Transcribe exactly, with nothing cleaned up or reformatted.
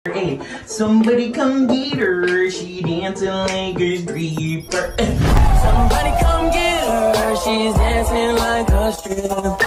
Hey, somebody come get her, she dancing like a stripper. Somebody come get her, she's dancing like a stripper.